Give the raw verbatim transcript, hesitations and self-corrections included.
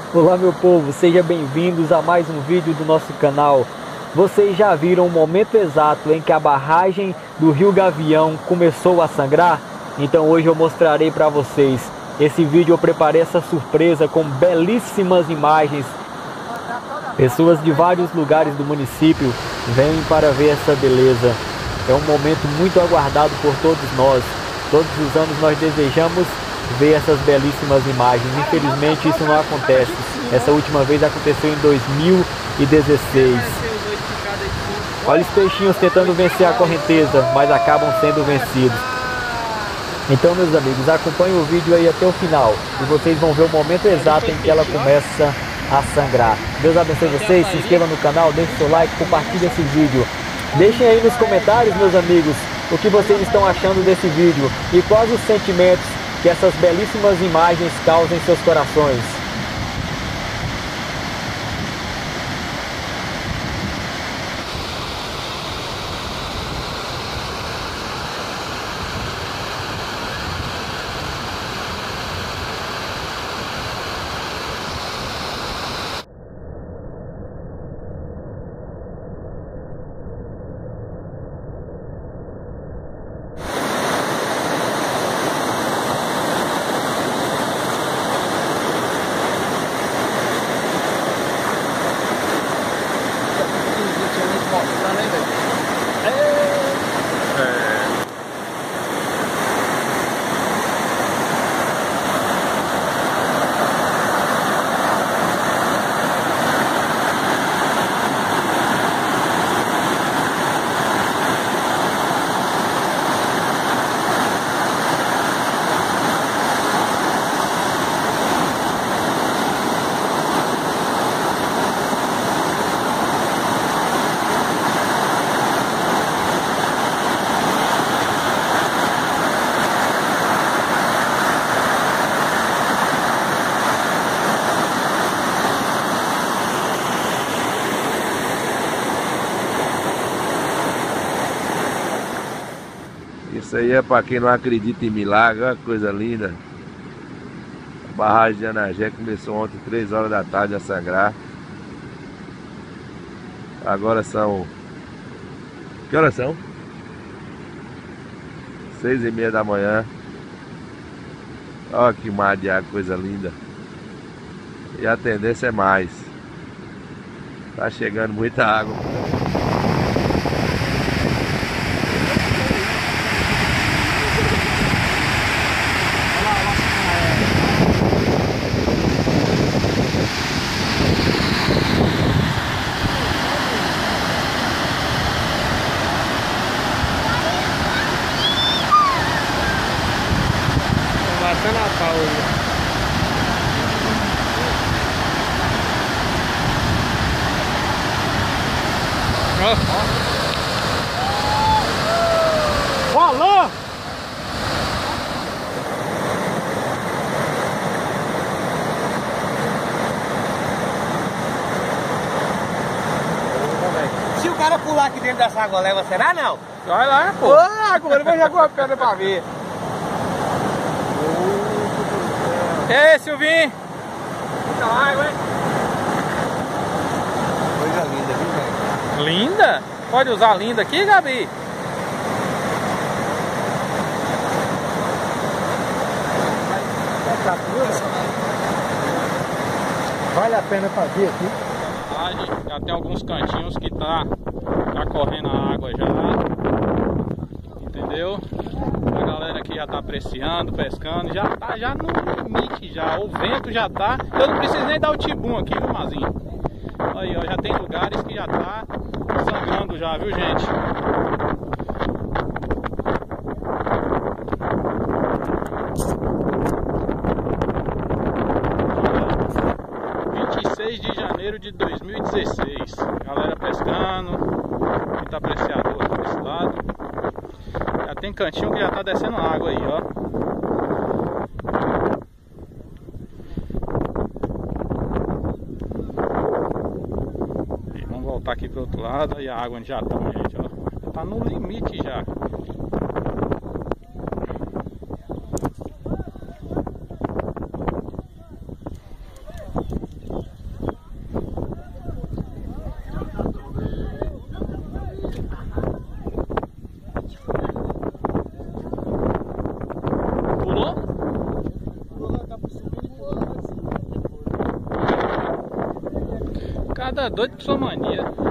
Olá meu povo, sejam bem-vindos a mais um vídeo do nosso canal. Vocês já viram o momento exato em que a barragem do Rio Gavião começou a sangrar? Então hoje eu mostrarei para vocês. Esse vídeo eu preparei essa surpresa com belíssimas imagens. Pessoas de vários lugares do município vêm para ver essa beleza. É um momento muito aguardado por todos nós. Todos os anos nós desejamos ver essas belíssimas imagens. Infelizmente isso não acontece. Essa última vez aconteceu em dois mil e dezesseis. Olha os peixinhos tentando vencer a correnteza, mas acabam sendo vencidos. Então, meus amigos, acompanhem o vídeo aí até o final e vocês vão ver o momento exato em que ela começa a sangrar. Deus abençoe vocês, se inscreva no canal, deixe seu like, compartilhe esse vídeo. Deixem aí nos comentários, meus amigos, o que vocês estão achando desse vídeo e quais os sentimentos que essas belíssimas imagens causam em seus corações. Isso aí é para quem não acredita em milagre, olha que coisa linda. A barragem de Anagé começou ontem, três horas da tarde, a sangrar. Agora são... Que horas são? Seis e meia da manhã. Olha que mar de água, coisa linda. E a tendência é mais. Tá chegando muita água. Até Natal hoje. Ó. Alô! Se o cara pular aqui dentro dessa água leva, será não? Vai lá, pô. Ah, agora vai jogar uma pedra pra ver. Ei, Silvinho! Muita água, hein? Coisa linda, viu, velho? Linda? Pode usar linda aqui, Gabi? Vale a pena fazer aqui. Já tem alguns cantinhos que tá, tá correndo a água já. Entendeu? A galera aqui já tá apreciando, pescando, já tá já no limite já, o vento já tá, eu não preciso nem dar o tibum aqui, viu, Mazinho? Aí, ó, já tem lugares que já tá sangrando já, viu, gente? vinte e seis de janeiro de dois mil e dezesseis, galera pescando, muito apreciador aqui desse lado. Já tem cantinho que já tá descendo água aí, ó. E vamos voltar aqui pro outro lado. Aí a água onde já tá, gente, ó. Já tá no limite já. Cada doido com sua mania.